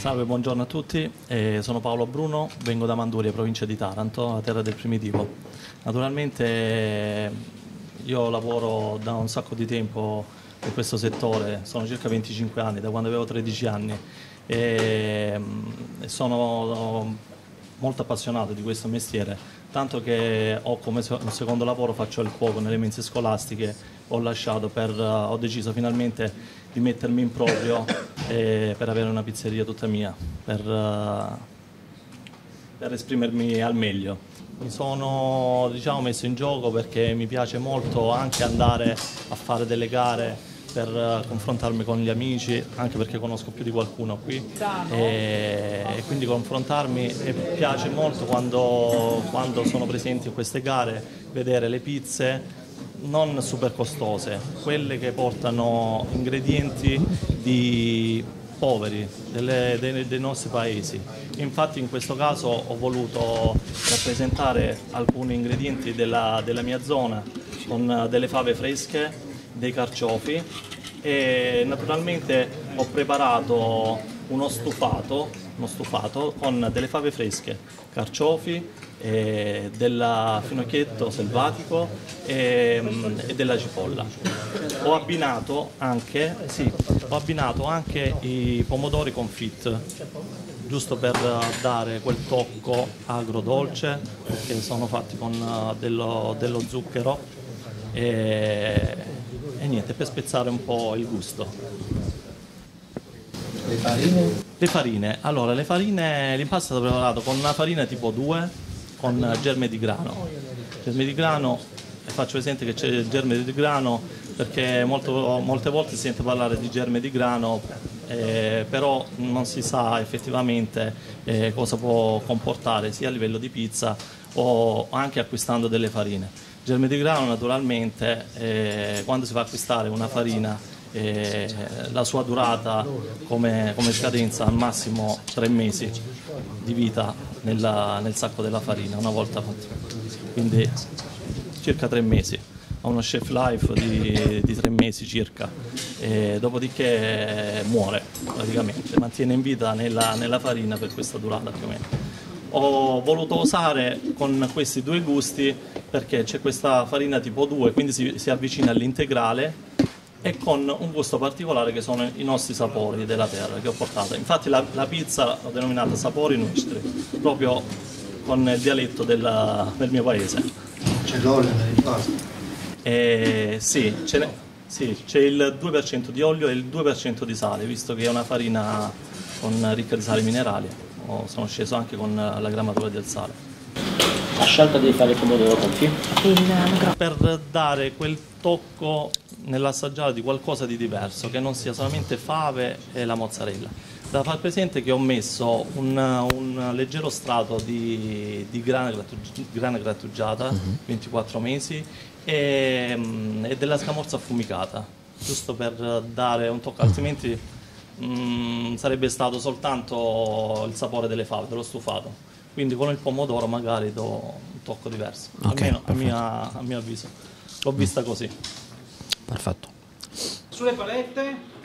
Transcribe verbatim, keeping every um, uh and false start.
Salve, buongiorno a tutti, eh, sono Paolo Bruno, vengo da Manduria, provincia di Taranto, la terra del primitivo. Naturalmente io lavoro da un sacco di tempo in questo settore, sono circa venticinque anni, da quando avevo tredici anni, e, e sono molto appassionato di questo mestiere, tanto che ho come secondo lavoro faccio il cuoco nelle mense scolastiche. Ho lasciato per, ho deciso finalmente di mettermi in proprio eh, per avere una pizzeria tutta mia, per, uh, per esprimermi al meglio. Mi sono, diciamo, messo in gioco perché mi piace molto anche andare a fare delle gare per uh, confrontarmi con gli amici, anche perché conosco più di qualcuno qui, e, e quindi confrontarmi, e piace molto quando, quando sono presenti in queste gare vedere le pizze non super costose, quelle che portano ingredienti di poveri delle, dei, dei nostri paesi. Infatti in questo caso ho voluto rappresentare alcuni ingredienti della, della mia zona con delle fave fresche, dei carciofi, e naturalmente ho preparato uno stufato, uno stufato con delle fave fresche, carciofi, e del finocchietto selvatico e, e della cipolla. Ho abbinato anche, sì, ho abbinato anche i pomodori confit, giusto per dare quel tocco agrodolce, che sono fatti con dello, dello zucchero e, e niente, per spezzare un po' il gusto. Le farine? Le farine, allora le farine, l'impasto è stato preparato con una farina tipo due, con germe di grano. Germe di grano, faccio presente che c'è il germe di grano perché molto, molte volte si sente parlare di germe di grano, eh, però non si sa effettivamente eh, cosa può comportare sia a livello di pizza o anche acquistando delle farine. Germe di grano naturalmente, eh, quando si va a acquistare una farina, eh, la sua durata come, come scadenza al massimo tre mesi di vita nella, nel sacco della farina una volta fatto, quindi circa tre mesi, ha uno shelf life di, di tre mesi circa, e dopodiché muore praticamente, mantiene in vita nella, nella farina per questa durata più o meno. Ho voluto usare con questi due gusti perché c'è questa farina tipo due, quindi si, si avvicina all'integrale, e con un gusto particolare che sono i nostri sapori della terra che ho portato. Infatti la, la pizza l'ho denominata sapori nostri, proprio con il dialetto della, del mio paese. C'è l'olio nell'impasto? Eh, sì, c'è sì, c'è il due per cento di olio e il due per cento di sale, visto che è una farina con ricca di sali minerali. Oh, sono sceso anche con la grammatura del sale. La scelta di fare il pomodoro confit? Per dare quel tocco nell'assaggiare di qualcosa di diverso, che non sia solamente fave e la mozzarella. Da far presente che ho messo un, un leggero strato di, di grana, grattugi, grana grattugiata, uh-huh. ventiquattro mesi, e, e della scamorza affumicata, giusto per dare un tocco, altrimenti mh, sarebbe stato soltanto il sapore delle fave, dello stufato. Quindi con il pomodoro magari do un tocco diverso, Okay, almeno a, mia, a mio avviso. L'ho vista così. Perfetto. Sulle palette